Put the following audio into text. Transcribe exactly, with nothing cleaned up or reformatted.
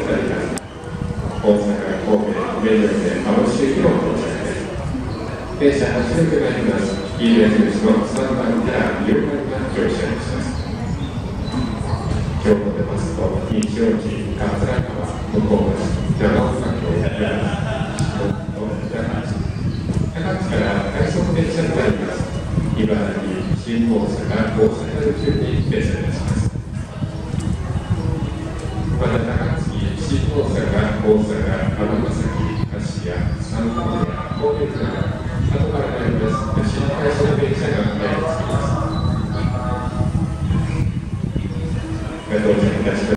たりが大阪、神戸、目黒で網走駅の到着です。電車はちめとなります。黄色い印のさんばんからよんばんが乗車いたします。今日も出ますと、西大路、桂川、向こう橋、長岡京、柳津、高知から快速電車となります。茨城、新大阪、大阪中に停車いたします。また高槻、新大阪、大阪、尼崎、芦屋、三宮、神戸から後からなります新快速電車が参ります。到着いたします。